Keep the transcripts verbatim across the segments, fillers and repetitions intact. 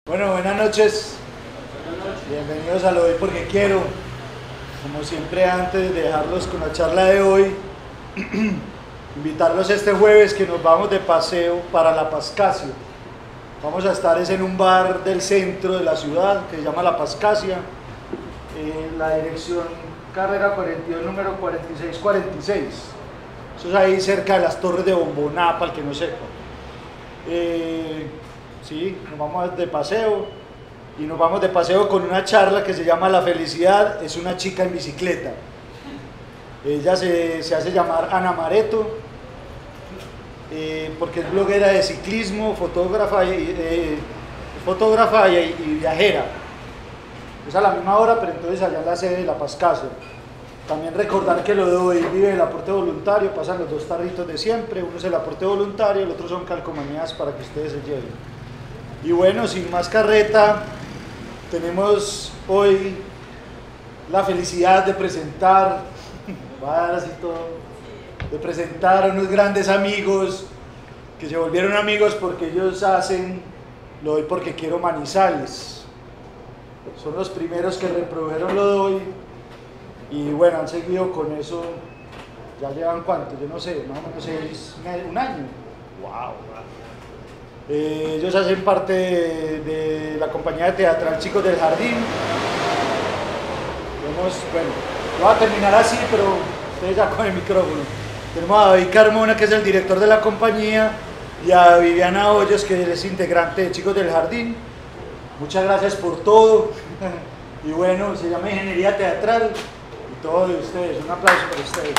Bueno, buenas noches. Bienvenidos a Lo Doy Porque Quiero. Como siempre, antes de dejarlos con la charla de hoy, invitarlos este jueves que nos vamos de paseo para La Pascasia. Vamos a estar es en un bar del centro de la ciudad que se llama La Pascasia, en la dirección Carrera cuarenta y dos, número cuarenta y seis cuarenta y seis. Eso es ahí cerca de las Torres de Bomboná, para el que no sepa. Eh, sí, nos vamos de paseo y nos vamos de paseo con una charla que se llama La felicidad es una chica en bicicleta. Ella se, se hace llamar Ana Mareto, eh, porque es bloguera de ciclismo, fotógrafa y, eh, fotógrafa y, y viajera. Es a la misma hora, pero entonces allá en la sede de La Pascasia. También recordar que Lo Doy vive el aporte voluntario, pasan los dos tarritos de siempre, uno es el aporte voluntario, el otro son calcomanías para que ustedes se lleven. Y bueno, sin más carreta, tenemos hoy la felicidad de presentar, va a dar así todo, de presentar a unos grandes amigos que se volvieron amigos porque ellos hacen Lo Doy Porque Quiero Manizales. Son los primeros que reprodujeron Lo Doy. Y bueno, han seguido con eso, ya llevan cuánto, yo no sé, más o menos seis, un año. Wow. Eh, ellos hacen parte de, de la compañía teatral Chicos del Jardín. Tenemos, bueno, voy a terminar así, pero ustedes ya con el micrófono. Tenemos a David Carmona, que es el director de la compañía, y a Viviana Hoyos, que es integrante de Chicos del Jardín. Muchas gracias por todo. Y bueno, se llama Ingeniería Teatral. Todos ustedes, un aplauso para ustedes.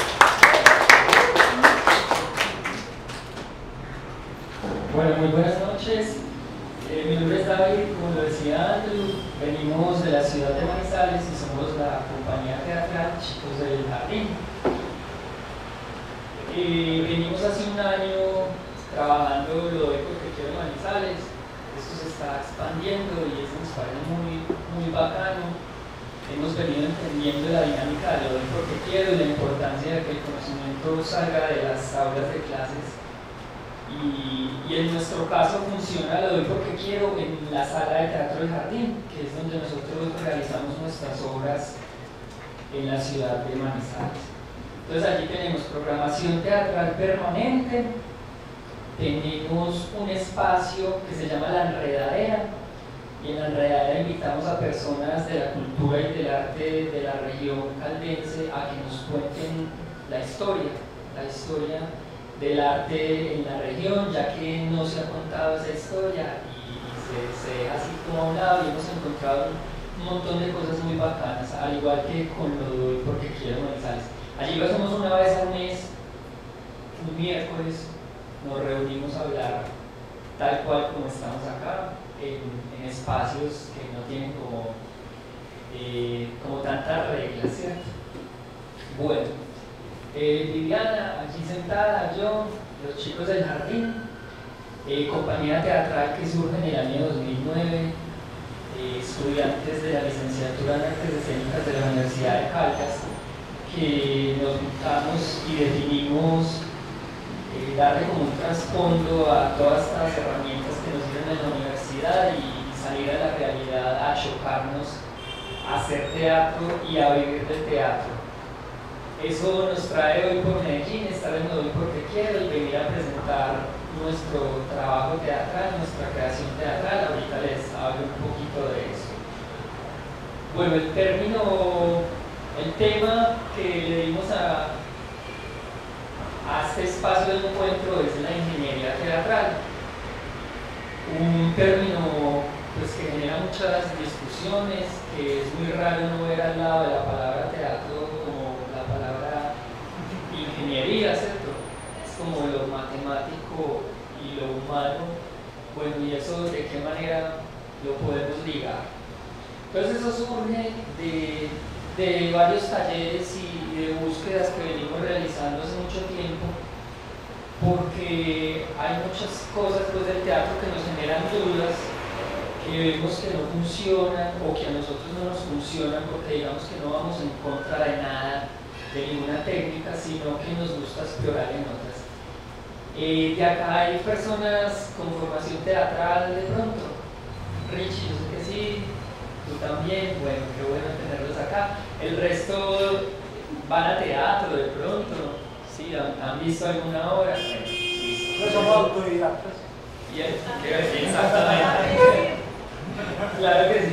Bueno, muy buenas noches. Eh, mi nombre es David, como lo decía Andrew, venimos de la ciudad de Manizales y somos la compañía teatral Chicos del Jardín. Eh, venimos hace un año trabajando Lo Doy Porque Quiero Manizales. Esto se está expandiendo y eso nos parece muy, muy bacano. Hemos venido entendiendo la dinámica de Lo Doy Porque Quiero y la importancia de que el conocimiento salga de las aulas de clases. Y, y en nuestro caso funciona Lo Doy Porque Quiero en la sala de teatro del Jardín, que es donde nosotros realizamos nuestras obras en la ciudad de Manizales. Entonces allí tenemos programación teatral permanente, tenemos un espacio que se llama La Enredadera, y en La Enredadera invitamos a personas de la cultura y del arte de la región caldense a que nos cuenten la historia, la historia del arte en la región, ya que no se ha contado esa historia y se, se deja así como a un lado y hemos encontrado un montón de cosas muy bacanas, al igual que con Lo Doy Porque Quiero Manizales. Allí lo hacemos una vez al mes, un miércoles, nos reunimos a hablar tal cual como estamos acá, en, en espacios que no tienen como, eh, como tantas reglas, ¿cierto? Bueno, eh, Viviana, allí sentada, yo, los Chicos del Jardín, eh, compañía teatral que surge en el año dos mil nueve, eh, estudiantes de la licenciatura en Artes Escénicas de la Universidad de Caldas, que nos juntamos y definimos Eh, darle como un trasfondo a todas estas herramientas que nos dieron en la universidad y salir a la realidad, a chocarnos, a hacer teatro y a vivir del teatro. Eso nos trae hoy por Medellín, estar en Lo Doy Porque Quiero y venir a presentar nuestro trabajo teatral, nuestra creación teatral. Ahorita les hablo un poquito de eso. Bueno, el término, el tema que le dimos a a este espacio de encuentro es la ingeniería teatral, un término pues, que genera muchas discusiones, que es muy raro no ver al lado de la palabra teatro como la palabra ingeniería, ¿cierto? Es como lo matemático y lo humano. Bueno, ¿y eso de qué manera lo podemos ligar? Entonces eso surge de, de varios talleres y de búsquedas que venimos realizando hace mucho tiempo, porque hay muchas cosas pues, del teatro que nos generan dudas, que vemos que no funcionan o que a nosotros no nos funcionan porque digamos que no vamos en contra de nada, de ninguna técnica, sino que nos gusta explorar en otras. Eh, de acá hay personas con formación teatral de pronto. Richie, yo sé que sí, tú también, bueno, qué bueno tenerlos acá. El resto van a teatro de pronto, sí, han, han visto alguna obra. Bueno, listo. No somos autodidactas. Y es, exactamente. Claro que sí.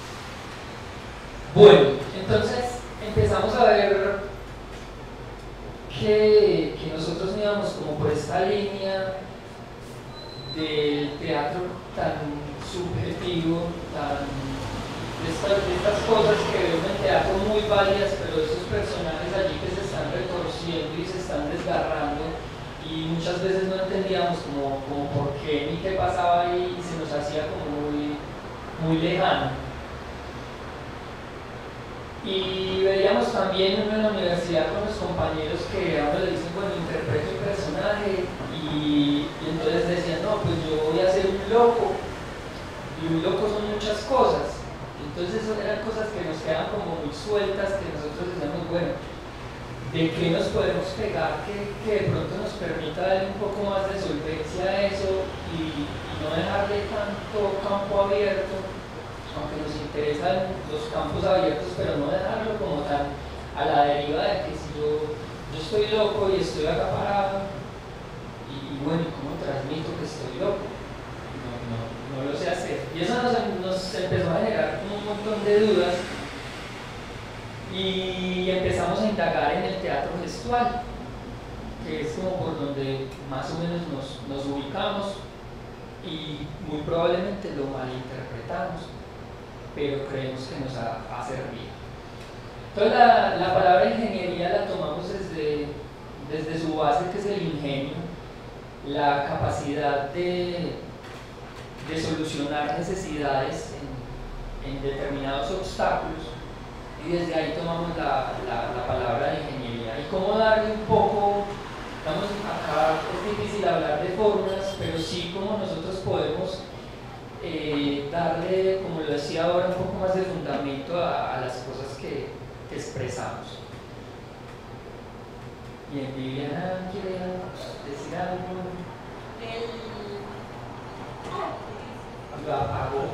Bueno, entonces empezamos a ver que, que nosotros íbamos como por esta línea del teatro tan subjetivo, tan, de, estas, de estas cosas que veo en el teatro muy válidas, pero esos personajes allí que se están retorciendo y se están desgarrando, y muchas veces no entendíamos como, como por qué ni qué pasaba ahí, y se nos hacía como muy, muy lejano. Y veíamos también uno en la universidad con los compañeros que a uno le dicen, bueno, interpreto un personaje, y, y entonces decían, no, pues yo voy a ser un loco, y un loco son muchas cosas. Entonces eran cosas que nos quedaban como muy sueltas, que nosotros decíamos, bueno, ¿de qué nos podemos pegar que, que de pronto nos permita darle un poco más de solvencia a eso y, y no dejarle tanto campo abierto? Aunque nos interesan los campos abiertos, pero no dejarlo como tan a la deriva de que si yo, yo estoy loco y estoy acá parado, y, y bueno, ¿cómo transmito que estoy loco? No, no, no lo sé hacer. Y eso nos, nos empezó a generar un montón de dudas, y empezamos a indagar en el teatro gestual, que es como por donde más o menos nos, nos ubicamos, y muy probablemente lo malinterpretamos, pero creemos que nos ha, ha servido. Entonces la, la palabra ingeniería la tomamos desde, desde su base, que es el ingenio, la capacidad de, de solucionar necesidades en, en determinados obstáculos, y desde ahí tomamos la, la, la palabra de ingeniería. Y cómo darle un poco, estamos acá, es difícil hablar de fórmulas, pero sí como nosotros podemos Eh, darle, como lo decía ahora, un poco más de fundamento a, a las cosas que, que expresamos. Bien, Viviana, ¿quiere decir algo? El... Lo apagó.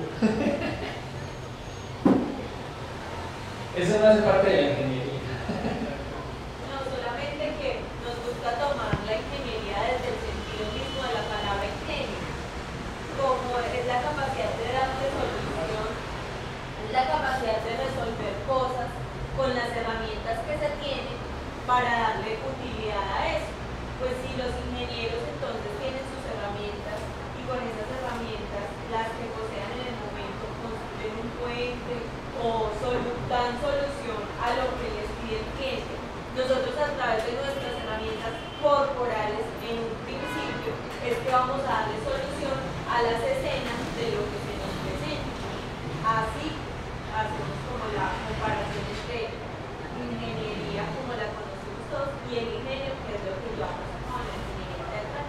Eso no hace parte de la ingeniería. No, solamente que nos gusta tomar la ingeniería desde el sentido mismo de la palabra ingenio, como es la capacidad de darle solución, es la capacidad de resolver cosas con las herramientas que se tienen para darle utilidad a eso. Pues si los ingenieros entonces tienen sus herramientas y con esas herramientas, las que posean en el momento, construyen un puente o solu- dan solución a lo que les pide el cliente, nosotros a través de nuestras herramientas corporales en un principio es que vamos a darle solución a las escenas de lo que se nos presenta. Así hacemos como la comparación entre ingeniería como la conocemos todos y el ingenio, que es lo que yo hago con la ingeniería teatral.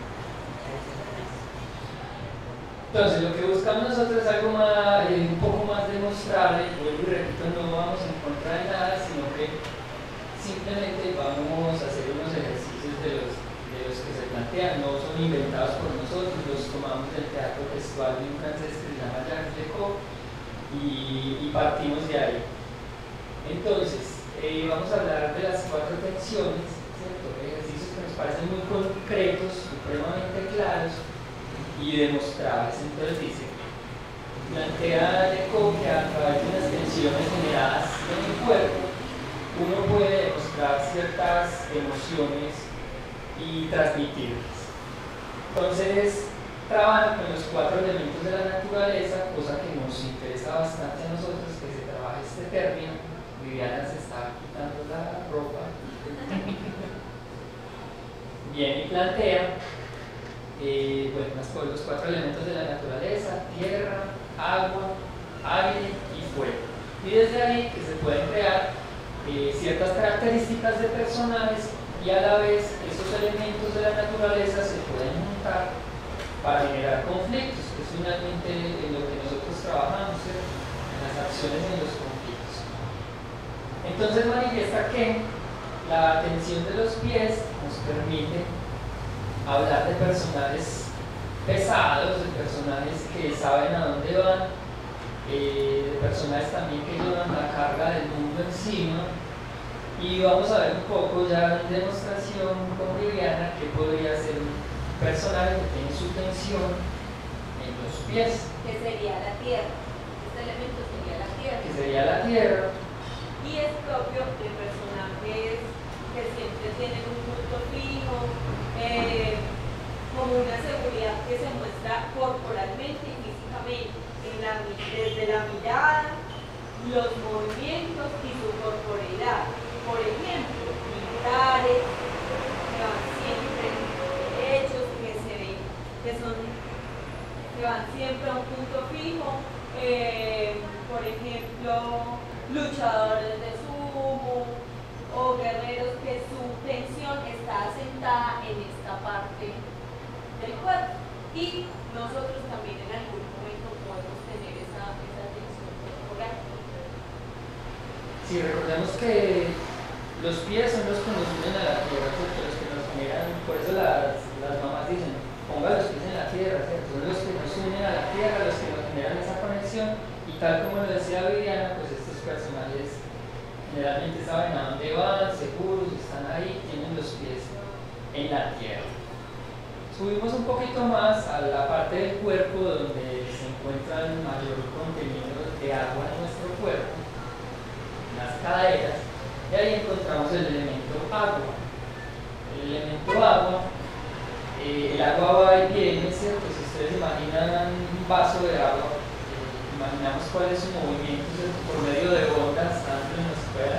Entonces, lo que buscamos nosotros es algo más, eh, un poco más demostrable. Vuelvo y repito, no vamos en contra de nada, sino que simplemente vamos a hacer unos ejercicios de los, de los que se plantean, no son inventados por nosotros, los tomamos del teatro gestual de un francés que se llama Jacques Lecoq, y, y partimos de ahí. Entonces, eh, vamos a hablar de las cuatro tensiones, ¿cierto? Ejercicios que nos parecen muy concretos, supremamente claros y demostrables. Entonces dice, plantea Lecoq que a través de unas tensiones generadas en el cuerpo, uno puede demostrar ciertas emociones y transmitirlas. Entonces, trabaja con los cuatro elementos de la naturaleza, cosa que nos interesa bastante a nosotros, que se trabaje este término. Viviana se está quitando la ropa. Bien, y plantea eh, bueno, los cuatro elementos de la naturaleza: tierra, agua, aire y fuego. Y desde ahí que se pueden crear eh, ciertas características de personajes, y a la vez esos elementos de la naturaleza se pueden juntar para generar conflictos, que es finalmente en lo que nosotros trabajamos, ¿eh? En las acciones y en los conflictos. Entonces manifiesta que la tensión de los pies nos permite hablar de personajes pesados, de personajes que saben a dónde van, eh, de personajes también que llevan la carga del mundo encima. Y vamos a ver un poco ya en demostración con Viviana que podría ser un personaje que tiene su tensión en los pies. Que sería la tierra. Este elemento sería la tierra. Que sería la tierra. Y es propio de personajes que siempre tienen un punto fijo, eh, como una seguridad que se muestra corporalmente y físicamente, en la, desde la mirada, los movimientos y su corporeidad. Por ejemplo, militares que van siempre derechos, que se ven, que son, que van siempre a un punto fijo, eh, por ejemplo, luchadores de sumo o guerreros que su tensión está asentada en esta parte del cuerpo. Y nosotros también en algún momento podemos tener esa, esa tensión corporal. Si recordemos que los pies son los que nos unen a la tierra, ¿cierto? Los que nos generan, por eso las, las mamás dicen, ponga los pies en la tierra, ¿cierto? Son los que nos unen a la tierra, los que nos generan esa conexión, y tal como lo decía Viviana, pues estos personajes generalmente saben a dónde van, seguros, están ahí, tienen los pies en la tierra. Subimos un poquito más a la parte del cuerpo donde se encuentra el mayor contenido de agua en nuestro cuerpo, las caderas, y ahí encontramos el elemento agua. El elemento agua, eh, el agua va y viene, ¿cierto? Si ustedes imaginan un vaso de agua, eh, imaginamos cuál es su movimiento, ¿cierto? Por medio de ondas, tanto en la escuela.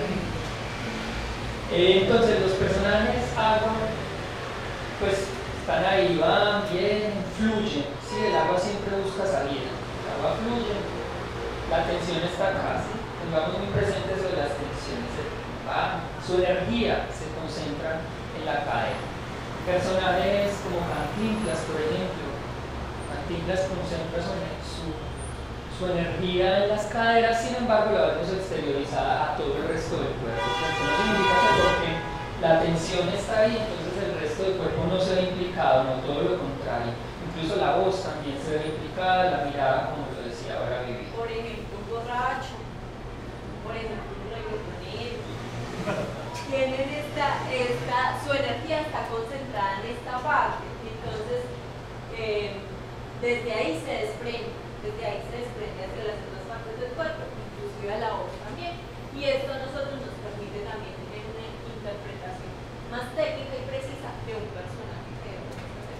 Eh, entonces los personajes agua, pues están ahí, van, vienen, fluyen, ¿sí? El agua siempre busca salida, el agua fluye, la tensión está acá, ¿sí? Tengamos muy presentes sobre las tensiones, ¿va? Su energía se concentra en la cadera. Personajes como Cantinflas, por ejemplo, Cantinflas concentra su, su, su energía en las caderas, sin embargo la vemos exteriorizada a todo el resto del cuerpo. Esto no significa que porque la tensión está ahí, entonces el resto del cuerpo no se ve implicado, no, todo lo contrario. Incluso la voz también se ve implicada, la mirada, como lo decía ahora Vivi. Por ejemplo, un borracho, por ejemplo, un reggaetonero, tienen esta, esta, su energía está concentrada en esta parte, entonces eh, desde ahí se desprende, desde ahí se desprende hacia las otras partes del cuerpo, inclusive a la voz también, y esto a nosotros nos permite también tener una interpretación más técnica y precisa de un personaje que debemos hacer.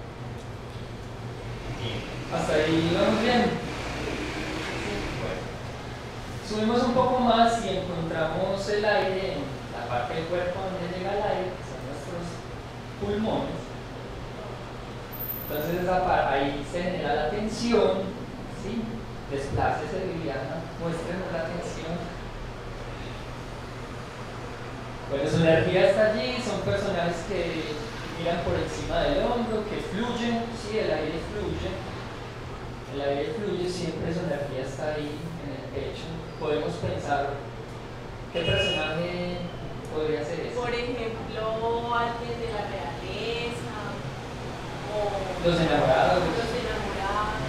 Hasta ahí vamos bien. Subimos un poco más y encontramos el aire en la parte del cuerpo donde llega el aire, que son nuestros pulmones. Entonces esa, ahí se genera la tensión, ¿sí? Desplácese, Viviana, muéstrenos la tensión. Bueno, su energía está allí, son personajes que miran por encima del hombro, que fluyen, sí, el aire fluye. El aire fluye, siempre su energía está ahí en el pecho. Podemos pensar qué personaje podría ser ese. Por ejemplo, alguien de la realeza, o los enamorados. Los enamorados.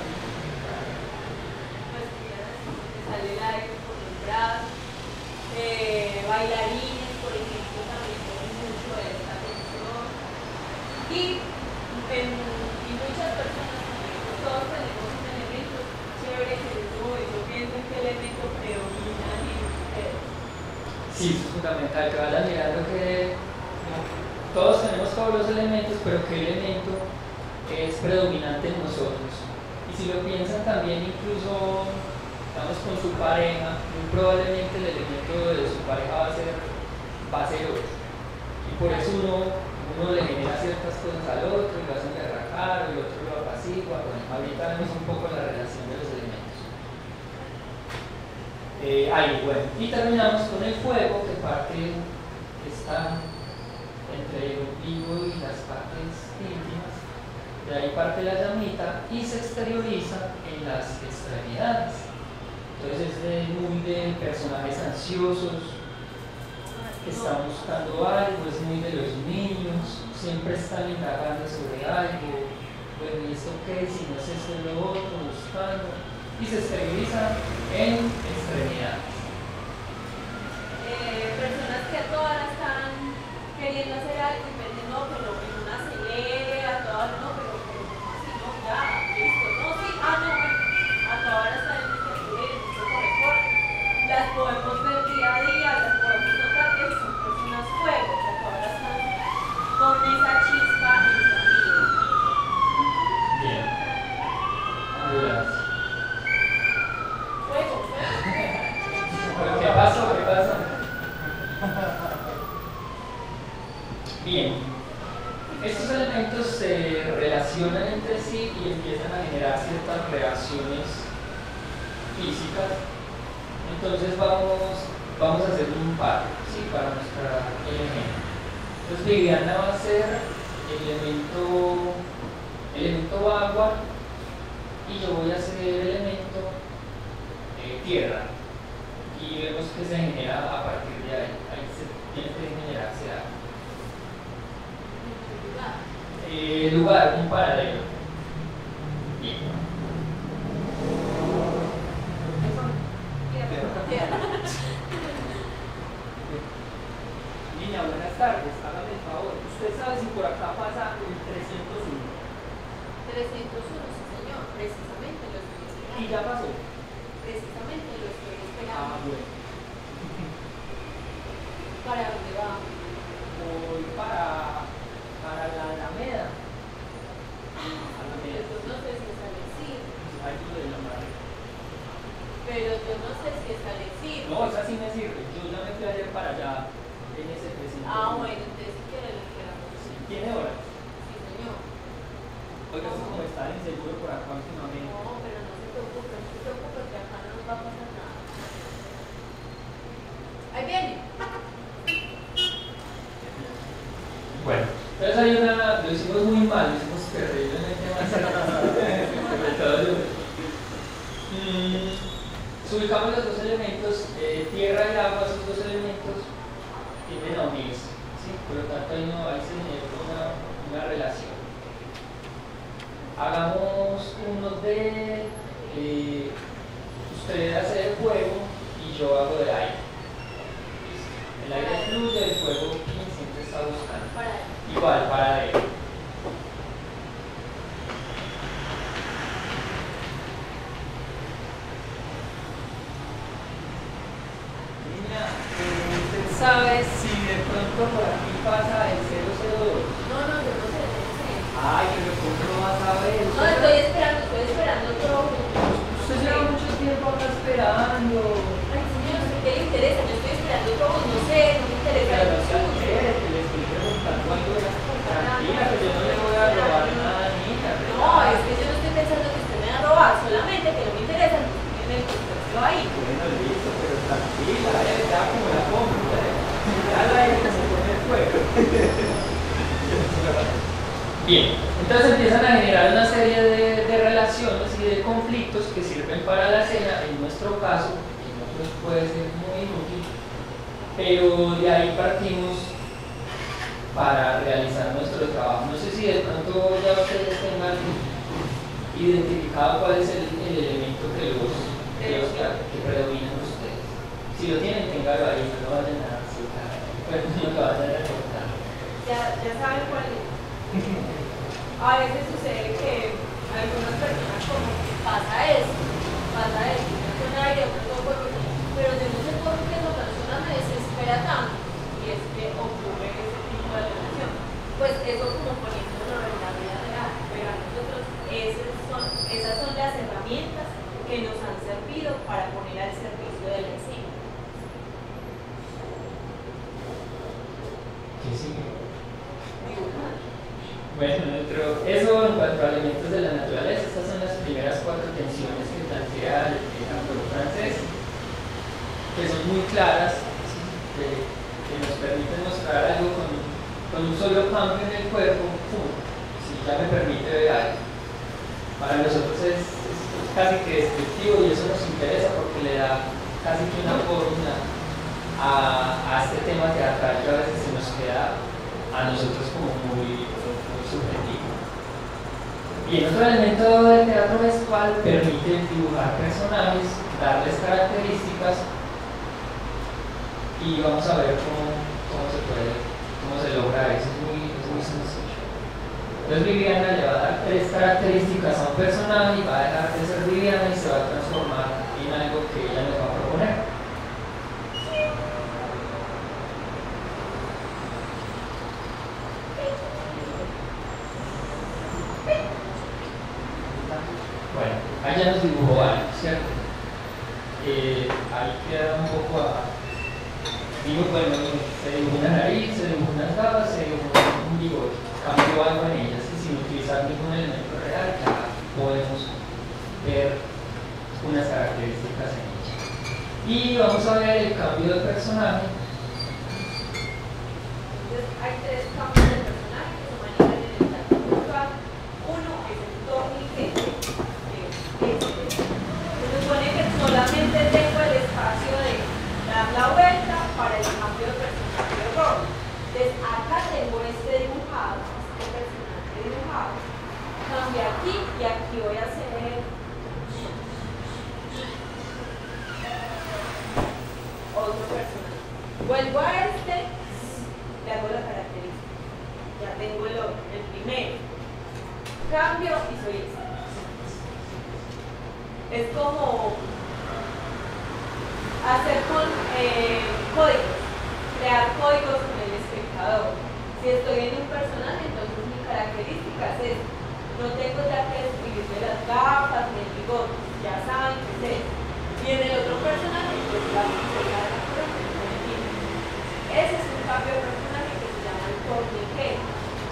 Pues mira, te sale el aire por los brazos. Eh, bailarines, por ejemplo, también tienen mucho de esta tensión. Y, en, y muchas personas también, todos tenemos un elemento chévere que en este momento piensan qué elemento predomina en ustedes. Sí, es fundamental que vayan mirando que no, todos tenemos todos los elementos, pero qué elemento es predominante en nosotros. Y si lo piensan también, incluso estamos con su pareja, muy probablemente el elemento de su pareja va a ser, va a ser otro. Y por eso uno, uno le genera ciertas cosas al otro, y lo hace berracar, y el otro lo apacigua. Bueno, ahorita vemos un poco la relación de los elementos. Eh, ahí, bueno, y terminamos con el fuego, que parte está entre el ombligo y las partes íntimas. De ahí parte la llamita y se exterioriza en las extremidades. Entonces es de, muy de personajes ansiosos que están buscando algo, es muy de los niños, siempre están indagando sobre algo, bueno, ¿y esto qué? Si no es esto, es lo otro, buscando, y se estabiliza en extremidades. Eh, personas que a todas horas están queriendo hacer algo y pues no, pero en una acelere, a todas horas no, pero, pero si no, ya, listo, no, sí, ah, no, bueno, a todas horas están en este acelere, en este corre-corre. Las podemos ver día a día, las podemos notar que son personas fuego, a todas horas están con esa chispa encendida. Bien. Ambulancia. Fuego, fuego. ¿Pero qué pasó? ¿Qué pasó? Bien. Estos elementos se relacionan entre sí y empiezan a generar ciertas reacciones físicas. Entonces vamos, vamos a hacer un par, ¿sí? Para mostrar el ejemplo. Entonces Viviana va a ser el elemento, elemento agua y yo voy a hacer el elemento eh, tierra. Y vemos que se genera a partir de ahí. Ahí se tiene que generarse algo. Eh, lugar, un paralelo. Bien. Niña, buenas tardes, hágame el favor. ¿Usted sabe si por acá pasa el trescientos uno? trescientos uno, sí señor, precisamente lo estoy esperando. ¿Y ya pasó? Precisamente lo estoy esperando. Ah, bueno. ¿Para dónde va? Voy para, para la Alameda. Pero yo no sé si es Alexis. Ahí lo de la madre. Pero yo no sé si es Alexis. No, esa sí me sirve. Yo ya me fui ayer para allá en ese trescientos uno. Ah, bueno, entonces si quiere lo esperamos. Sí, ¿tiene hora? Sí, señor. Oiga, así como está inseguro por acá últimamente. No, pero no se preocupe, no se preocupe que acá no nos va a pasar nada. Ahí viene. Bueno, entonces hay una, lo hicimos muy mal, lo hicimos terriblemente mal. Sobre todo yo. Mm, si ubicamos los dos elementos, eh, tierra y agua, esos dos elementos tienden a unirse, ¿sí? Por lo tanto ahí, no, ahí se genera una, una relación. Hagamos uno de, eh, usted hace de fuego y yo hago de aire. ¿Listo? El aire fluye, el fuego siempre está buscando. Para él. Igual, para él. Niña, eh, ¿usted sabe si de pronto por aquí pasa el cero cero dos? No, no, yo no sé, yo no sé. Ay, pero ¿cómo no vas a ver? No, estoy esperando, estoy esperando otro. Usted lleva mucho tiempo acá esperando. Ay, señor, ¿qué le interesa? Yo estoy esperando otro, no sé, no me interesa. Pero no el se suyo. altere, que le estoy preguntando algo. Tranquila, que yo no le voy a robar nada, niña. No, es que yo no estoy pensando que usted me va a robar, solamente que no me interesa, entonces tiene el contexto ahí. Bueno, listo, pero tranquila, eh, ya como la compra, eh. Ya la que se pone el fuego. Bien, entonces empiezan a generar una serie de, de relaciones y de conflictos que sirven para la escena, en nuestro caso, en otros puede ser muy inútil, pero de ahí partimos para realizar nuestro trabajo. No sé si de pronto ya ustedes tengan identificado cuál es el, el elemento que los, que los que predominan ustedes. Si lo tienen, ténganlo ahí, no lo vayan a citar, pues no lo vayan a recortar. Ya, ya saben cuál es. A veces sucede que algunas personas como pasa eso, pasa eso, una con aire, otra con fuego, pero yo no sé por qué esa persona me desespera tanto y es que ocurre ese tipo de relación. Pues eso como poniéndolo en la vida real, pero a nosotros esas son, esas son las herramientas que nos han servido para poner al servicio de la escena. ¿Qué sigue? Dibujar. Bueno, nuestro, eso en cuanto a elementos de la naturaleza, estas son las primeras cuatro tensiones que plantea el, el autor francés, que son muy claras, ¿sí? que, que nos permiten mostrar algo con, con un solo cambio en el cuerpo, ¡pum! Si ya me permite ver algo. Para nosotros es, es, es casi que descriptivo y eso nos interesa porque le da casi que una fórmula a, a este tema teatral que a veces se nos queda a nosotros como muy, muy subjetivo. Bien, otro elemento del teatro gestual permite dibujar personajes, darles características y vamos a ver cómo, cómo se puede, cómo se logra eso. Es muy, es muy sencillo. Entonces Viviana le va a dar tres características a un personaje y va a dejar de ser Viviana y se va a transformar en algo que ella nos va a proponer. Bueno, ahí ya nos dibujó algo, ¿cierto? Eh, ahí queda un poco a... Digo, bueno, se dibujó una nariz, se dibujó unas gafas, se dibujó un bigote, cambió algo en ellas y sin utilizar ningún elemento real ya podemos ver unas características en ella. Y vamos a ver el cambio de personaje. Entonces hay tres cambios de personaje que se manejan en el teatro gestual. Uno es el torniquete, que es este. Se supone que solamente tengo el espacio de dar la vuelta para el cambio de personaje de rol. Entonces acá tengo este dibujado, este personaje dibujado. Cambio aquí y aquí voy a hacer otro personaje. Vuelvo a este, le hago la característica. Ya tengo el, el primero. Cambio y soy este. Es como hacer con eh, códigos, crear códigos con el espectador. Si estoy en un personaje, entonces mi característica es esta. No tengo ya que describirle las gafas ni el bigote, ya saben qué es eso. Y en el otro personaje, pues la princesa de la corona. Ese es un cambio de personaje que se llama el torniquete.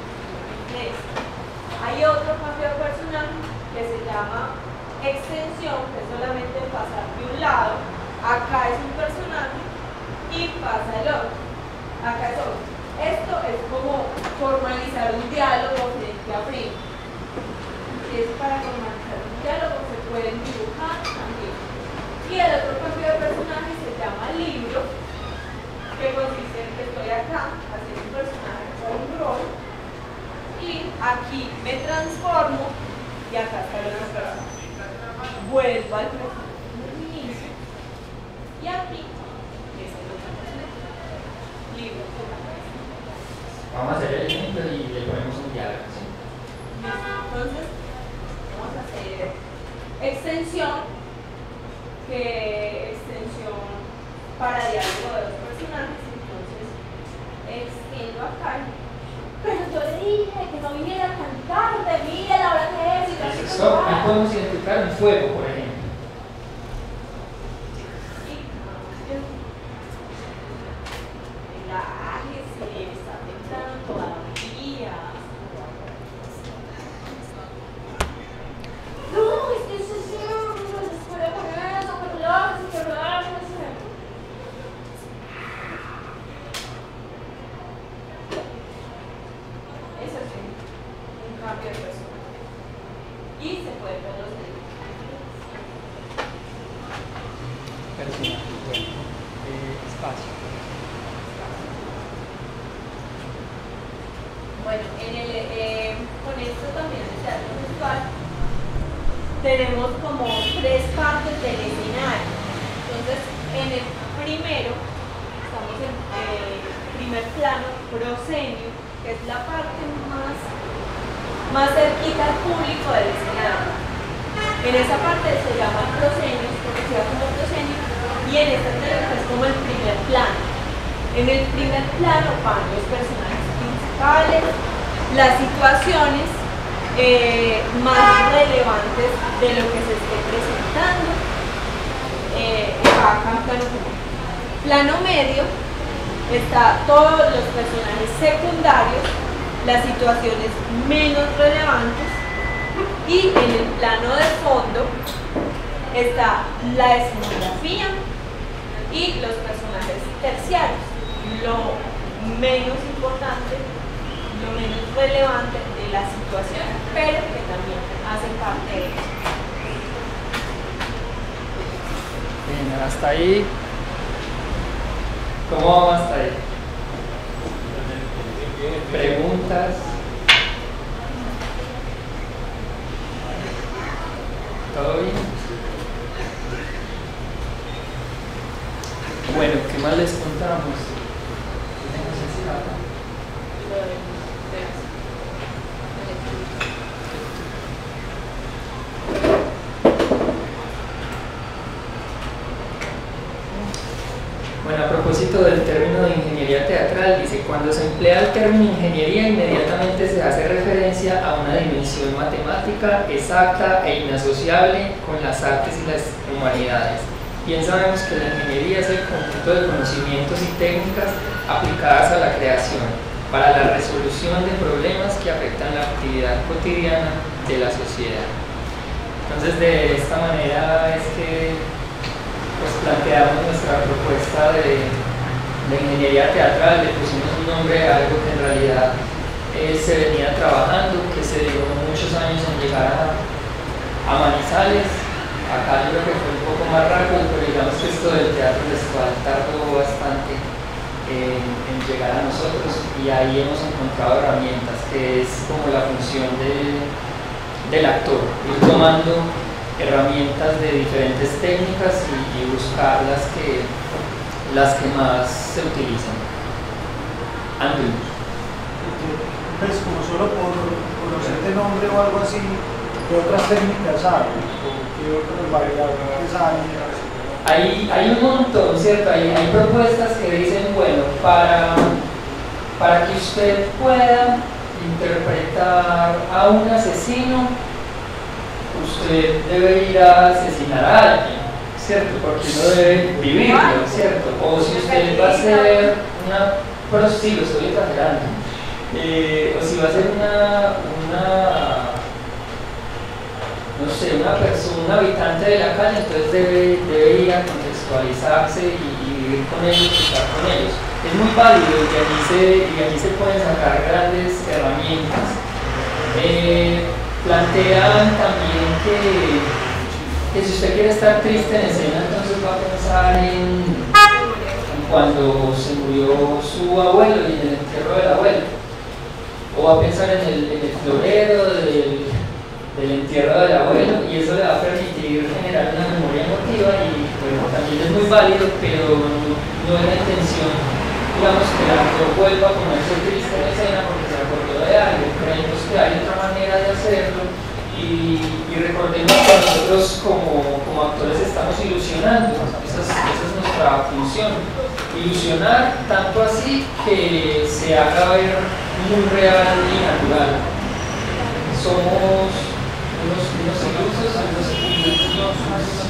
Hay otro cambio de personaje que se llama extensión, que es solamente pasar de un lado. Acá es un personaje y pasa el otro. Acá es otro. Esto es como formalizar un diálogo frente a frente. Si es para formalizar un diálogo, se pueden dibujar también. Y el otro cambio de personaje se llama libro, que consiste en que estoy acá haciendo un personaje con un rol y aquí me transformo y acá está el otro personaje. Vuelvo al personaje del inicio y aquí es el otro personaje. Libro. Vamos a hacer el ejemplo y le ponemos un diálogo, ¿sí? Entonces, vamos a hacer extensión, que extensión para diálogo de los personajes. Entonces, extiendo acá. Pero yo le dije que no viniera a cantar, de mire la hora que es. Y así Esto, como, ahí ah. podemos identificar un fuego, por ejemplo. Y cambio. Relájese, está temprano todavía. No, es que eso sí, no se puede poner eso, pero relájese, relájese. Eso sí, un cambio de personaje. Y se puede ver los dibujos. Personaje, bueno, eh, espacio. Bueno, en el, eh, con esto también en el teatro gestual tenemos como tres partes del escenario. Entonces, en el primero, estamos en el primer plano, proscenio, que es la parte más, más cerquita al público del escenario. En esa parte se llama proscenio, es conocida como proscenio, y en esta teoría es como el primer plano. En el primer plano van los personajes principales, las situaciones eh, más relevantes de lo que se esté presentando. Eh, acá en plano común. Plano medio está todos los personajes secundarios, las situaciones menos relevantes, y en el plano de fondo está la escenografía y los personajes terciarios, lo menos importante, lo menos relevante de la situación, pero que también hacen parte de ella. Bien, hasta ahí. ¿Cómo vamos hasta ahí? ¿Preguntas? ¿Todo bien? Bueno, ¿qué más les contamos? No sé si nada. Bueno, a propósito del término de ingeniería teatral, dice, cuando se emplea el término ingeniería, inmediatamente se hace referencia a una dimensión matemática exacta e inasociable con las artes y las humanidades. Bien sabemos que la ingeniería es el conjunto de conocimientos y técnicas aplicadas a la creación para la resolución de problemas que afectan la actividad cotidiana de la sociedad. Entonces, de esta manera es que pues planteamos nuestra propuesta de, de ingeniería teatral, le pusimos un nombre a algo que en realidad eh, se venía trabajando, que se demoró muchos años en llegar a, a Manizales. Acá yo creo que fue un poco más rápido, pero digamos que esto del teatro les tardó bastante en, en llegar a nosotros, y ahí hemos encontrado herramientas, que es como la función de, del actor, ir tomando herramientas de diferentes técnicas y, y buscar las que, las que más se utilizan. Andrew. Pues como solo por conocer de nombre o algo así, ¿qué otras técnicas hay? ¿Qué otras variables hay? Hay, hay un montón, ¿cierto? Hay, hay propuestas que dicen, bueno, para, para que usted pueda interpretar a un asesino, usted debe ir a asesinar a alguien, ¿cierto? Porque no debe vivirlo, ¿cierto? O si usted va a ser una prostituta, lo estoy exagerando, eh, o si va a ser una, una, no sé, una persona, un habitante de la calle, entonces debe, debe ir a contextualizarse y, y vivir con ellos y estar con ellos. Es muy válido y allí se, y allí se pueden sacar grandes herramientas. Eh, Plantean también que, que si usted quiere estar triste en escena, entonces va a pensar en, en cuando se murió su abuelo y en el entierro del abuelo. O va a pensar en el, en el florero del, del entierro del abuelo, y eso le va a permitir generar una memoria emotiva, y bueno, también es muy válido, pero no, no es la intención, digamos, que el actor vuelva a ponerse triste en escena porque se acordó de algo. Creemos que hay otra manera de hacerlo, y, y recordemos que nosotros como, como actores estamos ilusionando. Esa es, esa es nuestra función, ilusionar tanto así que se haga ver muy real y natural. Somos unos, unos ilusos, unos ilusos.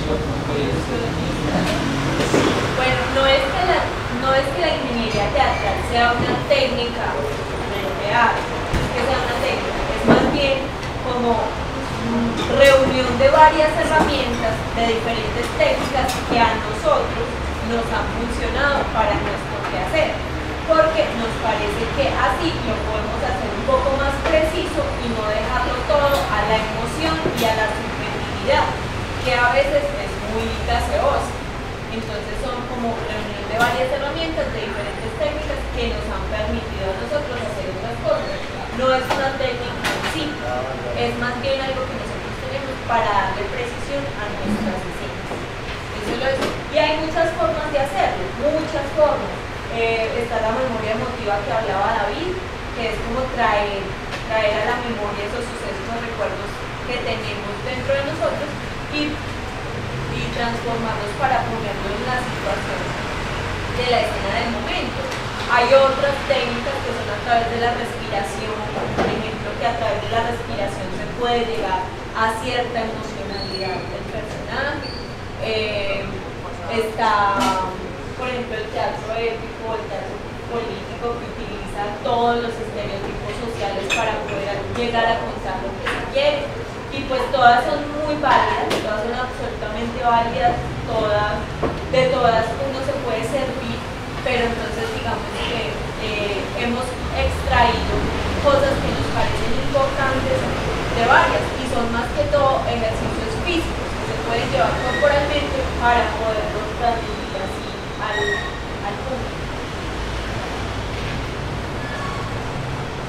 Bueno, no es que la, no es que la ingeniería teatral sea una técnica del teatro, que sea una técnica, es más bien como reunión de varias herramientas de diferentes técnicas que a nosotros nos han funcionado para nuestro quehacer, porque nos parece que así lo podemos hacer un poco más preciso y no dejarlo todo a la emoción y a la subjetividad, que a veces es muy gaseosa. Entonces son como reunión de varias herramientas de diferentes técnicas que nos han permitido a nosotros hacer otras cosas. No es una técnica en sí, es más bien algo que nosotros tenemos para darle precisión a nuestras escenas. Eso lo es. Y hay muchas formas de hacerlo, muchas formas. Eh, está la memoria emotiva que hablaba David, que es como traer, traer a la memoria esos sucesos o recuerdos que tenemos dentro de nosotros y, y transformarlos para ponerlos en la situación de la escena del momento. Hay otras técnicas que son a través de la respiración, por ejemplo, que a través de la respiración se puede llegar a cierta emocionalidad del personaje. Eh, está, por ejemplo, el teatro épico, el teatro político, que utiliza todos los estereotipos sociales para poder llegar a contar lo que se quiere. Y pues todas son muy válidas, todas son absolutamente válidas, todas, de todas uno se puede servir, pero entonces digamos que eh, hemos extraído cosas que nos parecen importantes de varias, y son más que todo ejercicios físicos que se pueden llevar corporalmente para poderlo transmitir así al, al público.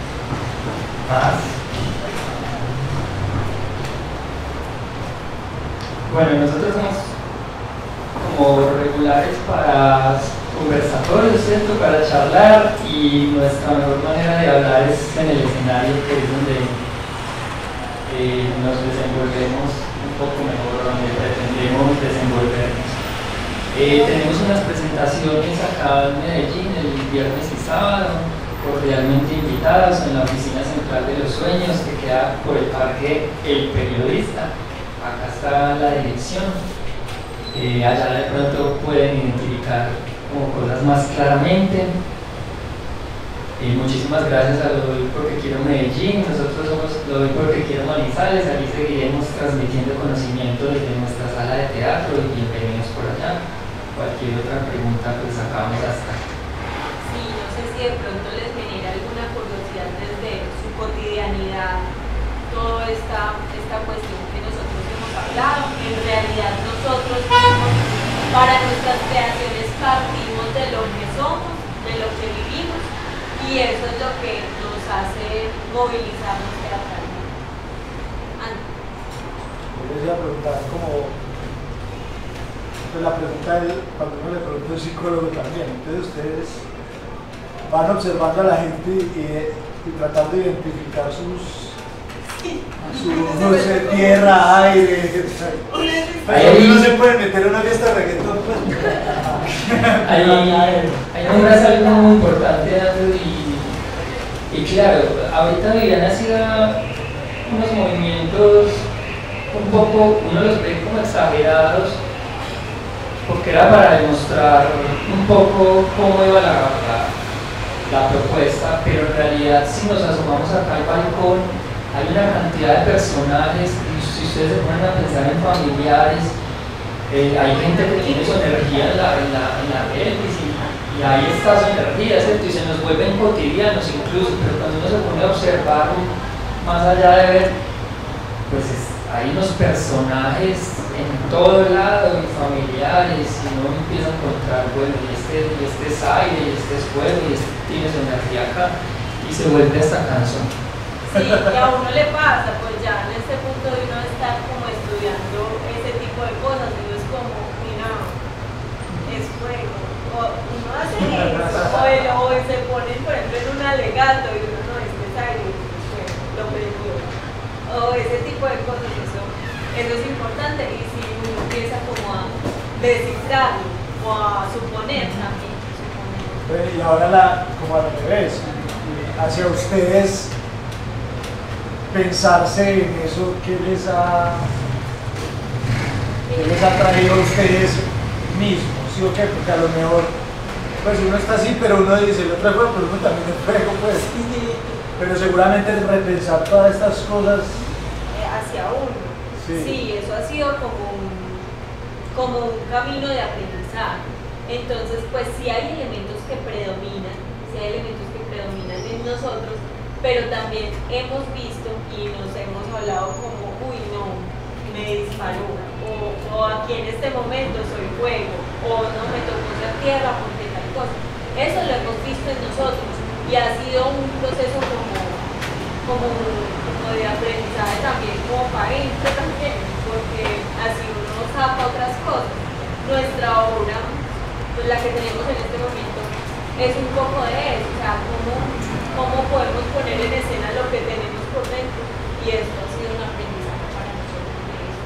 Más. Bueno, nosotros somos como regulares para conversatorios, ¿cierto? Para charlar, y nuestra mejor manera de hablar es en el escenario, que es donde eh, nos desenvolvemos un poco mejor, donde pretendemos desenvolvernos. Eh, tenemos unas presentaciones acá en Medellín el viernes y sábado, cordialmente invitados en la oficina central de los sueños, que queda por el parque El Periodista. Acá está la dirección. Eh, allá de pronto pueden identificar como cosas más claramente. Eh, muchísimas gracias a Lo Doy Porque Quiero Medellín. Nosotros somos Lo Doy Porque Quiero Manizales. Allí seguiremos transmitiendo conocimiento desde nuestra sala de teatro, y bienvenidos por allá. Cualquier otra pregunta, pues acabamos hasta. Sí, no sé si de pronto les genera alguna curiosidad desde su cotidianidad toda esta, esta cuestión que nosotros hemos hablado. En realidad nosotros mismos, para nuestras creaciones, partimos de lo que somos, de lo que vivimos, y eso es lo que nos hace movilizarnos teatralmente. Yo les iba a preguntar como, pues la pregunta es, cuando uno le pregunta a un psicólogo también, entonces ustedes van observando a la gente y, y tratando de identificar sus, su, no sé, tierra, aire, pero no se puede meter en una fiesta de reggaetón, pues. Hay, hay un algo muy importante, Andrew, y, y claro, ahorita Viviana hacía unos movimientos un poco, uno los ve como exagerados, porque era para demostrar un poco cómo iba la, la, la propuesta, pero en realidad si nos asomamos acá al balcón, hay una cantidad de personajes, y si ustedes se ponen a pensar en familiares, eh, hay gente que tiene su energía en la, en la, en la pelvis, y, y ahí está su energía, ¿cierto? Y se nos vuelven cotidianos incluso, pero cuando uno se pone a observar más allá de ver, pues es, hay unos personajes en todo lado, y familiares, y uno empieza a encontrar, bueno, y este, y este es aire, y este es fuego, y este tiene su energía acá, y se vuelve hasta canción. Sí, y a uno le pasa, pues ya en este punto de uno estar como estudiando ese tipo de cosas, y uno es como, mira, es fuego, o uno hace eso, o, el, o se ponen, por ejemplo, en un alegato, y uno no, este es aire, pues, lo prendió, o ese tipo de cosas, eso, eso es importante, y si uno empieza como a descifrarlo, o a suponer también, suponer. Y ahora la, como al revés, hacia ustedes, pensarse en eso, ¿qué les ha, qué les ha traído a ustedes mismos? ¿Sí o qué? Porque a lo mejor, pues uno está así, pero uno dice, el otro juego, pero uno también es fuego, pues. Pero seguramente el repensar todas estas cosas eh, hacia uno. Sí. Sí, eso ha sido como un, como un camino de aprendizaje. Entonces, pues sí hay elementos que predominan, sí hay elementos que predominan en nosotros, pero también hemos visto y nos hemos hablado como, uy, no, me disparó, o, o aquí en este momento soy fuego, o no me tocó ser tierra porque tal cosa. Eso lo hemos visto en nosotros, y ha sido un proceso como, como, como de aprendizaje también, como para esto también, porque así uno saca otras cosas. Nuestra obra, pues la que tenemos en este momento, es un poco de eso, o sea, cómo, cómo podemos poner en escena lo que tenemos por dentro, y esto ha sido un aprendizaje para nosotros.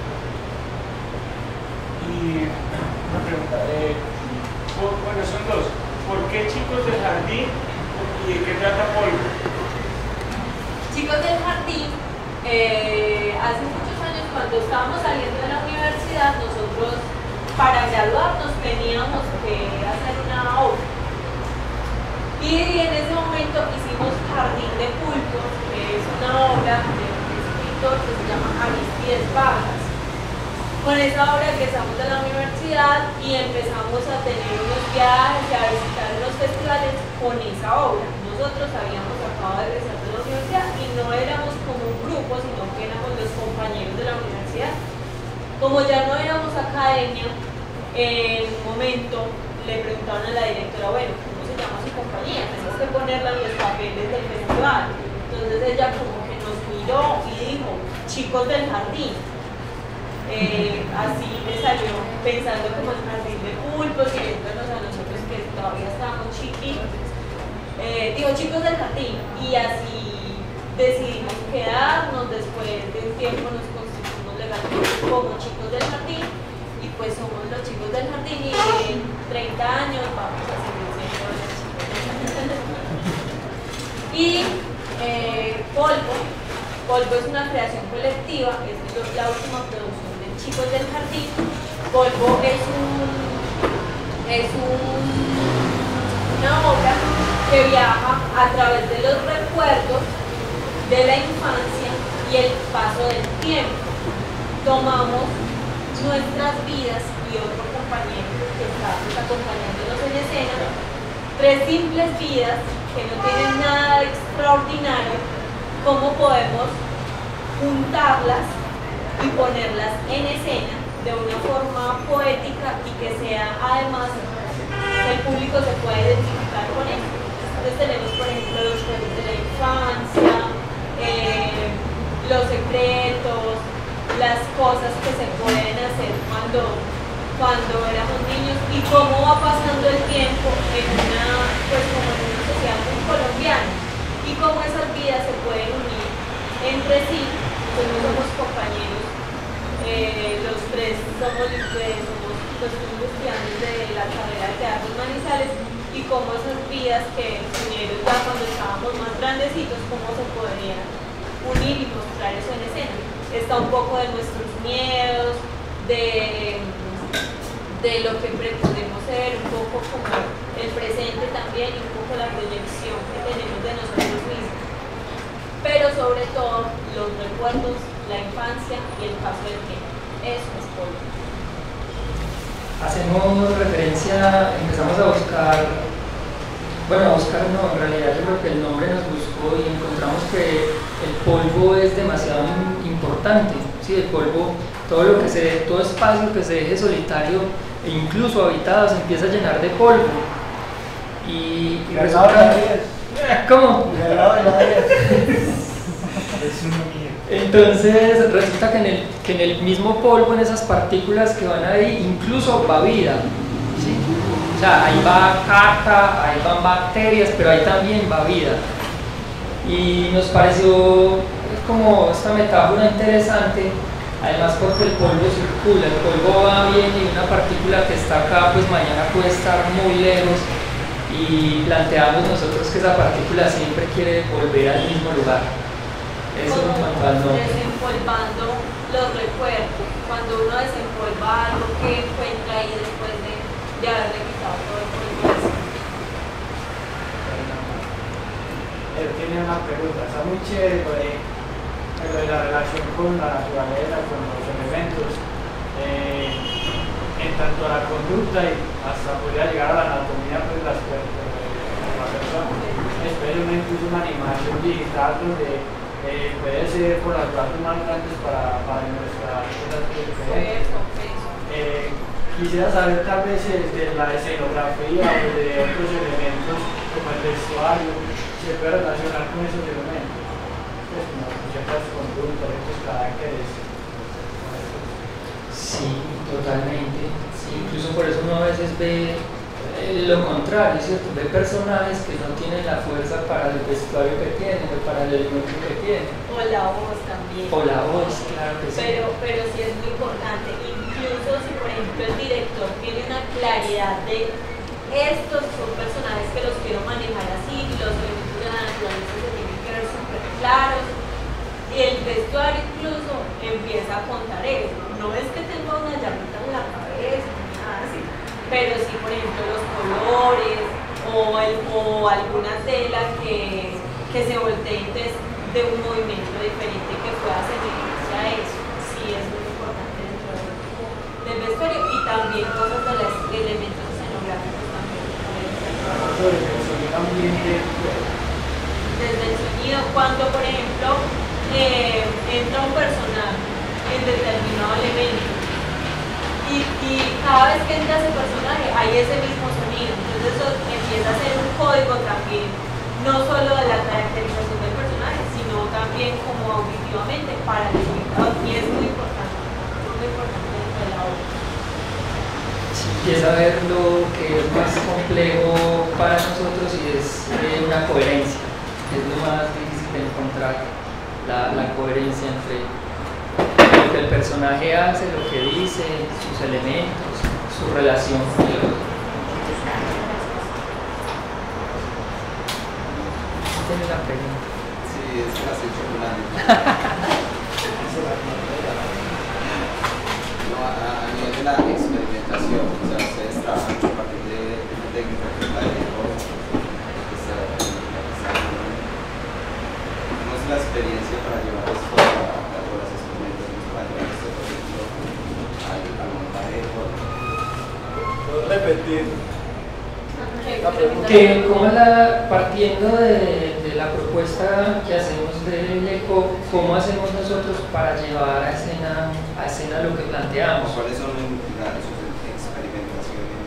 Y una pregunta, eh, bueno, son dos. ¿Por qué Chicos del Jardín y de qué trata Polvo? Chicos del Jardín, eh, hace muchos años cuando estábamos saliendo de la universidad, nosotros para graduarnos teníamos que hacer una obra. Y en ese momento hicimos Jardín de Pulpos, que es una obra de un escritor que se llama Aristides Vargas. Con esa obra empezamos de la universidad y empezamos a tener unos viajes y a visitar unos festivales con esa obra. Nosotros habíamos acabado de regresar de la universidad y no éramos como un grupo, sino que éramos los compañeros de la universidad. Como ya no éramos academia, en un momento le preguntaron a la directora, bueno, ¿cómo se llama su compañía? Tenemos que ponerla en los papeles del festival. Entonces ella como que nos miró y dijo, Chicos del Jardín. Eh, así me salió pensando como en jardín de pulpos y viéndonos a nosotros que todavía estábamos chiquitos, eh, digo chicos del jardín, y así decidimos quedarnos. Después de un tiempo nos constituimos legalmente como chicos del jardín y pues somos los chicos del jardín, y en treinta años vamos a seguir siendo los chicos del jardín. Y eh, Polvo, Polvo es una creación colectiva, es la última producción de Chicos del Jardín. Polvo es, un, es un, una obra que viaja a través de los recuerdos de la infancia y el paso del tiempo. Tomamos nuestras vidas y otro compañero que está pues, acompañándonos en escena, tres simples vidas que no tienen nada de extraordinario, cómo podemos juntarlas y ponerlas en escena de una forma poética y que sea además el público se pueda identificar con eso. Entonces tenemos por ejemplo los juegos de la infancia, eh, los secretos, las cosas que se pueden hacer cuando, cuando éramos niños y cómo va pasando el tiempo en una, pues como en una sociedad muy colombiana y cómo esas vidas se pueden unir entre sí. Nosotros somos compañeros, eh, los tres somos, eh, somos los estudiantes de la carrera de Teatro Manizales, y cómo esas vidas que unieron ya cuando estábamos más grandecitos, cómo se podrían unir y mostrar eso en escena. Está un poco de nuestros miedos, de, de lo que pretendemos ser, un poco como el presente también y un poco la proyección que tenemos de nosotros mismos. Pero sobre todo los recuerdos, la infancia y el paso del tiempo. Eso es Polvo. Hacemos referencia, empezamos a buscar, bueno, a buscar no, en realidad yo creo que el nombre nos buscó y encontramos que el polvo es demasiado importante, ¿sí? El polvo, todo lo que se, todo espacio que se deje solitario e incluso habitado se empieza a llenar de polvo. Y, y resulta... ¿Cómo? Entonces resulta que en, el, que en el mismo polvo, en esas partículas que van ahí, incluso va vida, ¿sí? O sea, ahí va caca, ahí van bacterias, pero ahí también va vida. Y nos pareció como esta metáfora interesante, además porque el polvo circula, el polvo va bien y una partícula que está acá, pues mañana puede estar muy lejos. Y planteamos nosotros que esa partícula siempre quiere volver al mismo lugar. Eso en cuanto al nombre. Desempolvando los recuerdos, cuando uno desempolva algo que encuentra ahí después de, de haberle quitado todo el polvo. Él tiene una pregunta, está muy chévere lo de, lo de la relación con la naturaleza, con los elementos. Eh, en tanto a la conducta y hasta podría llegar a la anatomía pues, de, las, de la persona. Especialmente es una animación digital donde eh, puede ser por las partes más grandes para, para nuestra cosas diferentes. Eh, quisiera saber tal vez de la escenografía o de otros elementos como el vestuario, si se puede relacionar con esos elementos, pues, como ciertas conductas, ciertos caracteres. Sí, totalmente. Sí, incluso por eso uno a veces ve eh, lo contrario, ¿cierto? Ve personajes que no tienen la fuerza para el vestuario que tienen o para el elemento que tienen. O la voz también. O la voz, claro que sí. Pero, pero sí es muy importante. Incluso si, por ejemplo, el director tiene una claridad de estos son personajes que los quiero manejar así, y los elementos de la naturaleza se tienen que ver súper claros. Y el vestuario incluso empieza a contar eso. No es que tenga una llamita en la cabeza, nada así, pero sí, por ejemplo, los colores o, el, o alguna tela que, que se voltee entonces, de un movimiento diferente que pueda semejarse a eso. Sí, es muy importante dentro del, del vestuario y también cosas de los elementos escenográficos también. Sobre el sonido ambiente. Desde el sonido, cuando por ejemplo eh, entra un personaje en determinado elemento y, y cada vez que entra ese personaje hay ese mismo sonido, entonces eso empieza a ser un código también, no solo de la caracterización del personaje, sino también como auditivamente para el espectador, y es muy importante. muy importante dentro de la obra. Si empieza a ver lo que es más complejo para nosotros y es eh, una coherencia, es lo más difícil de encontrar, la, la coherencia entre lo que el personaje hace, lo que dice, sus elementos, su relación con el otro. ¿Tienes la pregunta? Sí, es que la estoy chocando. No, a, a nivel de la experimentación, o sea, ustedes trabajan a partir de una técnica que es la de cosas, que se ¿cómo es la experiencia para llevar esto a las experimentaciones, para llevar esto, por ejemplo, al, al montaje de fotos? ¿Puedo repetir? La pregunta. Que como la, partiendo de, de la propuesta que hacemos del eco, ¿cómo hacemos nosotros para llevar a escena, a escena lo que planteamos? ¿Cuáles son las, sus experimentaciones?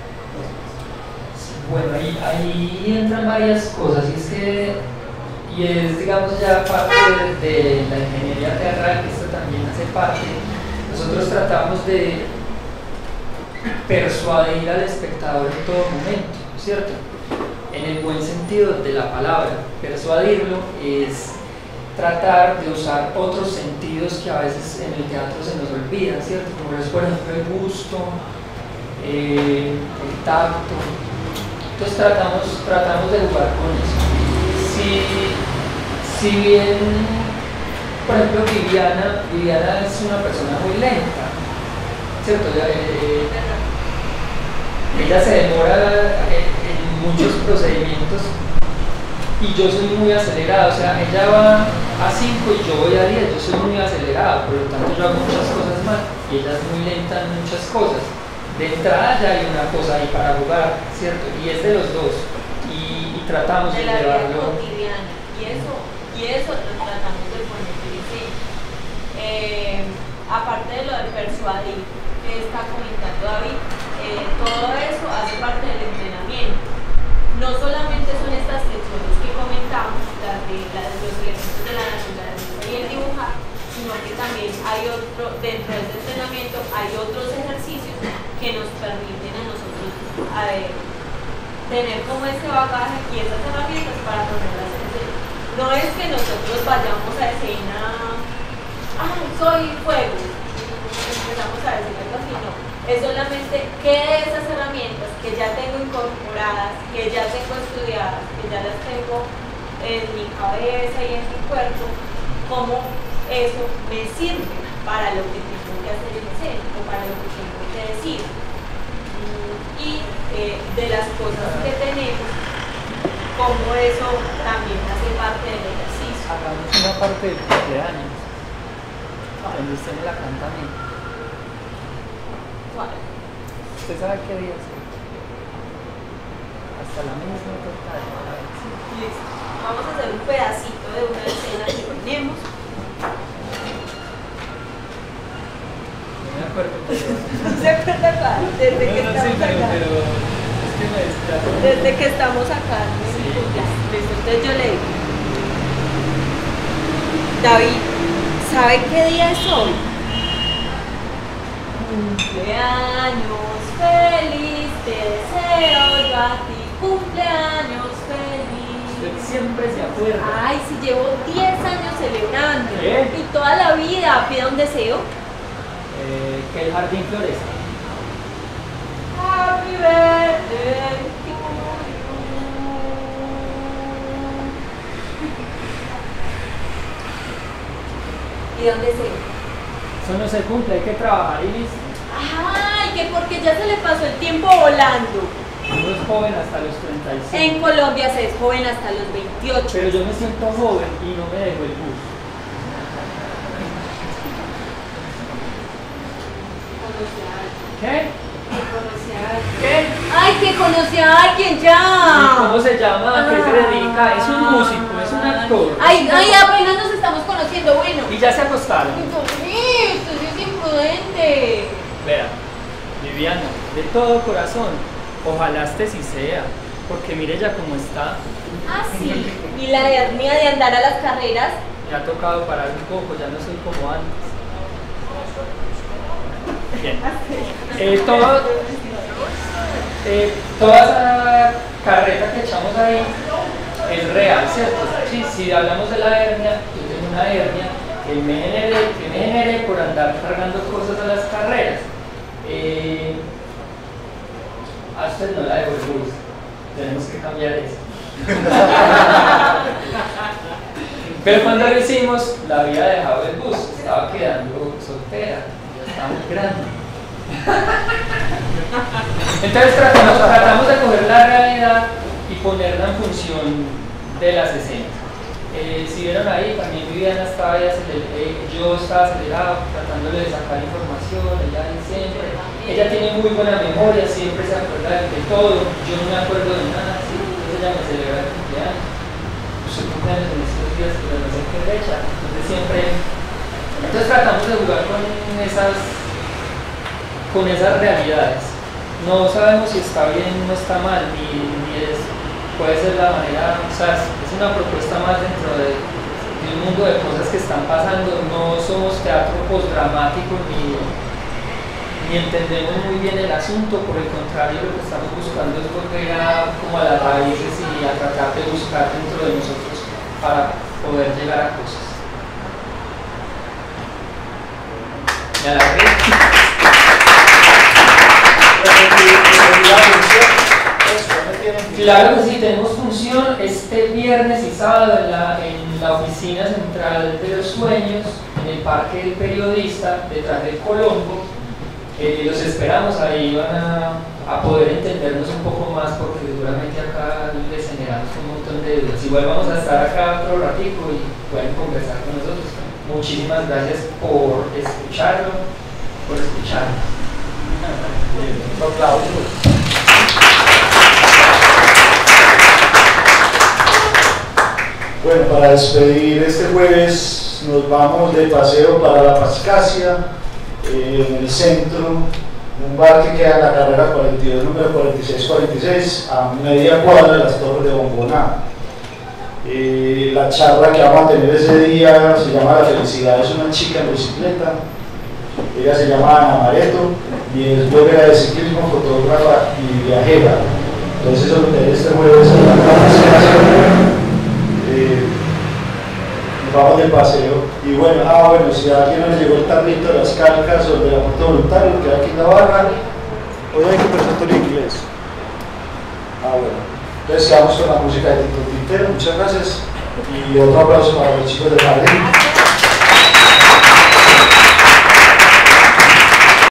Bueno, ahí, ahí entran varias cosas, y es que, y es digamos ya parte de, de la ingeniería teatral, que esto también hace parte. Nosotros tratamos de persuadir al espectador en todo momento, ¿cierto? En el buen sentido de la palabra. Persuadirlo es tratar de usar otros sentidos que a veces en el teatro se nos olvidan, ¿cierto? Como es, por ejemplo, el gusto, eh, el tacto. Entonces tratamos, tratamos de jugar con eso. Si, si bien, por ejemplo, Viviana, Viviana es una persona muy lenta, ¿cierto? Eh, ella se demora en, en muchos procedimientos y yo soy muy acelerado, o sea, ella va a cinco y yo voy a diez, yo soy muy acelerado, por lo tanto yo hago muchas cosas mal y ella es muy lenta en muchas cosas. De entrada ya hay una cosa ahí para jugar, ¿cierto? Y es de los dos y, y tratamos de, de la vida llevarlo. cotidiana, y eso, y eso lo tratamos de poner en escena. Eh, aparte de lo de persuadir que está comentando David, eh, todo eso hace parte del entrenamiento. No solamente son estas secciones que comentamos, las de, las de los elementos de la naturaleza y el dibujar, sino que también hay otro, dentro de este entrenamiento hay otros ejercicios que nos permiten a nosotros a ver, tener como ese bagaje y esas herramientas para ponerlas en escena. No es que nosotros vayamos a escena, ah, soy fuego, empezamos a decir algo así, no. Es solamente que de esas herramientas que ya tengo incorporadas, que ya tengo estudiadas, que ya las tengo en mi cabeza y en mi cuerpo, cómo eso me sirve para lo que tengo que hacer en escena o para lo que tengo que decir. Y eh, de las cosas que tenemos, cómo eso también hace parte del ejercicio. Hagamos una parte del cumpleaños, donde usted me la canta a mí. ¿Cuál? ¿Usted sabe qué día es? Hasta la misma total. Listo. Vamos a hacer un pedacito de una escena que tenemos. No me acuerdo, pero... ¿No se acuerda cuál? Desde que no, no, estamos sí, pero, acá. pero es que me distrajo. Desde que estamos acá. ¿No? Sí. Listo. Entonces yo le digo, David, ¿sabe qué día es hoy? Cumpleaños feliz, te deseo yo a ti, cumpleaños feliz. Usted siempre se acuerda. Ay, si llevo diez años celebrando ¿Qué? y toda la vida pida un deseo. Eh, que el jardín florezca. Happy birthday to you. ¿Y dónde se? Eso no se cumple, hay que trabajar y listo. Ay, que porque ya se le pasó el tiempo volando. Uno es joven hasta los treinta y cinco. En Colombia se es joven hasta los veintiocho. Pero yo me siento joven y no me dejo el bus. Conocí a alguien. ¿Qué? Que conocí a alguien. ¿Qué? Ay, que conocí a alguien ¿Y ya. cómo se llama? ¿A qué se dedica? Es un músico, es un actor. Ay, ay, apenas nos estamos conociendo, bueno. Y ya se acostaron. Sí, esto sí es imprudente. Vea, Viviana, de todo corazón, ojalá este sí sea, porque mire ya cómo está. Ah, sí. Y la hernia de andar a las carreras. Me ha tocado parar un poco, ya no soy como antes. Bien. Eh, todo, eh, toda esa carreta que echamos ahí es real, ¿cierto? Sí, si hablamos de la hernia, yo tengo una hernia que me genere, que me genere por andar cargando cosas a las carreras. Eh, a usted no la debo el bus, tenemos que cambiar eso. Pero cuando lo hicimos, la había dejado el bus, estaba quedando soltera, ya estaba muy grande. Entonces tratamos, tratamos de coger la realidad y ponerla en función de la sesenta. Eh, si vieron ahí, también Viviana estaba ahí acelerada, eh, yo estaba acelerado, tratándole de sacar información, ella siempre, ella tiene muy buena memoria, siempre se acuerda de todo, yo no me acuerdo de nada, ¿sí? Entonces ella me celebra el cumpleaños, su cumpleaños en estos días, pero no sé qué fecha, entonces siempre, entonces tratamos de jugar con esas, con esas realidades, no sabemos si está bien o no está mal, ni, ni es, puede ser la manera, o sea, es una propuesta más dentro de, de un mundo de cosas que están pasando, no somos teatro postdramático ni, ni entendemos muy bien el asunto, por el contrario lo que estamos buscando es volver a, como a las raíces y a tratar de buscar dentro de nosotros para poder llegar a cosas. ¿Me alargué? Claro que sí, tenemos función este viernes y sábado en la, en la oficina central de los sueños, en el Parque del Periodista, detrás del Colombo. Eh, los esperamos, ahí van a, a poder entendernos un poco más porque seguramente acá les generamos un montón de dudas. Igual vamos a estar acá otro ratico y pueden conversar con nosotros. Muchísimas gracias por escucharlo, por escucharnos. Un aplauso. Bueno, para despedir este jueves nos vamos de paseo para la Pascasia, eh, en el centro, un bar que queda en la carrera cuarenta y dos, número cuarenta y seis cuarenta y seis, a media cuadra de las Torres de Bomboná. Eh, la charla que vamos a tener ese día se llama La felicidad es una chica en bicicleta. Ella se llama Ana Mareto y es bloguera de ciclismo, fotógrafa y viajera. Entonces eso lo que este jueves en la Pascasia. Eh, nos vamos de paseo y bueno, ah bueno, si a alguien no le llegó el tarrito de las calcas o del aporte voluntario, queda aquí en la barra. Hoy hay que presentar en inglés. Ah bueno, entonces quedamos con la música de Tito Tintero, muchas gracias y otro aplauso para los chicos de Madrid.